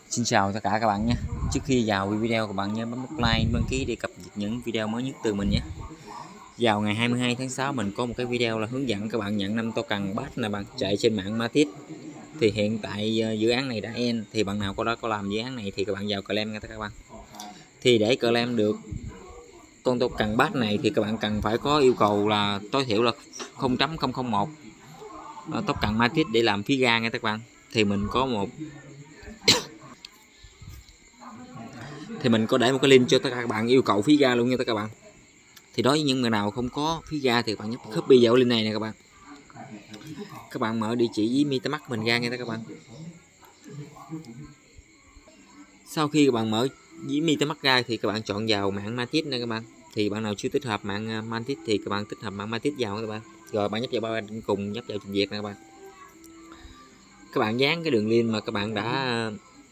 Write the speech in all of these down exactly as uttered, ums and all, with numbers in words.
Xin chào tất cả các bạn nhé. Trước khi vào video, các bạn nhớ bấm nút like, đăng ký để cập nhật những video mới nhất từ mình nhé. Vào ngày hai mươi hai tháng sáu mình có một cái video là hướng dẫn các bạn nhận năm tô cần bass này bạn, chạy trên mạng Matic. Thì hiện tại dự án này đã end, thì bạn nào có đó có làm dự án này thì các bạn vào claim nha các bạn. Thì để claim được con tô cần bass này thì các bạn cần phải có yêu cầu là tối thiểu là không chấm không không một tô cần Matic để làm phí ga nha các bạn. Thì mình có một thì mình có để một cái link cho tất cả các bạn yêu cầu phí ga luôn nha tất cả các bạn. Thì đối với những người nào không có phí ga thì các bạn nhấp copy vào link này nè các bạn. Các bạn mở địa chỉ với MetaMask mình ra nha các bạn. Sau khi các bạn mở với MetaMask ra thì các bạn chọn vào mạng Matic nè các bạn. Thì bạn nào chưa tích hợp mạng Matic thì các bạn tích hợp mạng Matic vào các bạn. Rồi bạn nhấp vào ba cùng, nhấp vào trình duyệt nè các bạn. Các bạn dán cái đường link mà các bạn đã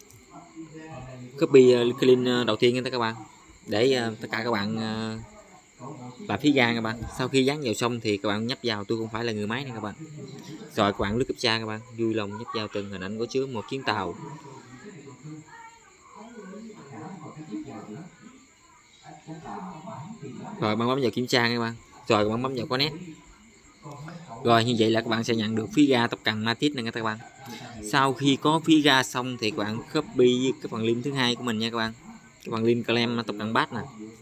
copy cái link đầu tiên nha các bạn, để tất cả các bạn làm phí ga các bạn. Sau khi dán vào xong thì các bạn nhấp vào tôi không phải là người máy này các bạn. Rồi các bạn lướt captcha các bạn, vui lòng nhấp vào từng hình ảnh có chứa một chuyến tàu. Rồi bạn bấm vào kiểm tra các bạn. Rồi các bạn bấm vào connect. Rồi như vậy là các bạn sẽ nhận được phí ga tốc cần Matic này các bạn. Sau khi có phí ga xong thì các bạn copy cái phần link thứ hai của mình nha các bạn, cái phần link claim tốc cần bass nè.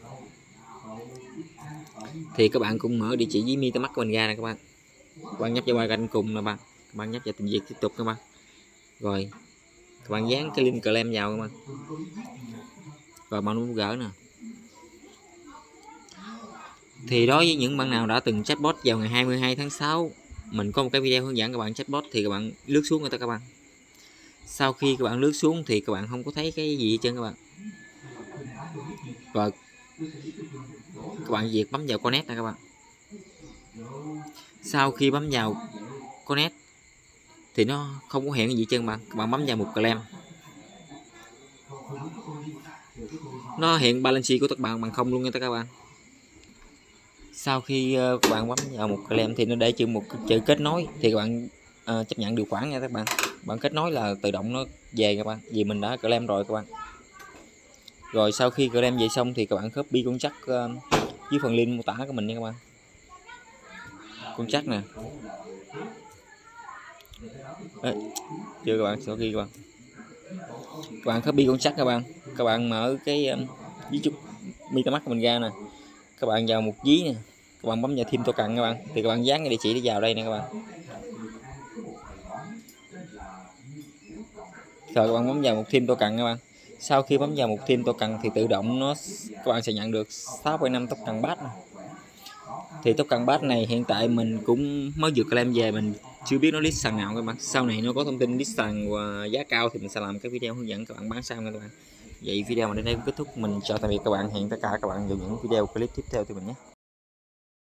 Thì các bạn cũng mở địa chỉ với MetaMask mình ra nè các bạn. Các bạn nhấp vào ba cạnh cùng nè bạn, các bạn nhấp vào trình duyệt tiếp tục các bạn. Rồi các bạn dán cái link claim vào các bạn. Rồi bạn nút gỡ nè. Thì đối với những bạn nào đã từng chatbot vào ngày hai mươi hai tháng sáu, mình có một cái video hướng dẫn các bạn chatbot thì các bạn lướt xuống người ta các bạn. Sau khi các bạn lướt xuống thì các bạn không có thấy cái gì hết trơn các bạn. Và các bạn việc bấm vào connect nè các bạn. Sau khi bấm vào connect thì nó không có hiện cái gì chân bạn. Các bạn bấm vào mục claim, nó hiện balance của các bạn bằng không luôn nha các bạn. Sau khi các bạn bấm vào mục claim thì nó để chữ một chữ kết nối thì các bạn uh, chấp nhận điều khoản nha các bạn. Bạn kết nối là tự động nó về các bạn, vì mình đã claim rồi các bạn. Rồi sau khi claim về xong thì các bạn copy con chắc uh, với phần link mô tả của mình nha các bạn. Con chắc nè. Đấy, chưa các bạn, sau khi các bạn các bạn copy con chắc các bạn, các bạn mở cái um, ví chút MetaMask của mình ra nè, các bạn vào một ví nè, các bạn bấm vào thêm tô cần các bạn, thì các bạn dán cái địa chỉ để vào đây nè các bạn. Rồi các bạn bấm vào một thêm tô cần các bạn. Sau khi bấm vào một thêm tô cần thì tự động nó các bạn sẽ nhận được sáu phẩy năm tốc cần bass. Thì tốc cần bass này hiện tại mình cũng mới vừa claim về, mình chưa biết nó list sàn nào các bạn. Sau này nó có thông tin list sàn và giá cao thì mình sẽ làm cái video hướng dẫn các bạn bán sao nha các bạn. Vậy video mà đến đây cũng kết thúc, mình chào tạm biệt các bạn, hẹn tất cả các bạn vào những video clip tiếp theo từ mình nhé.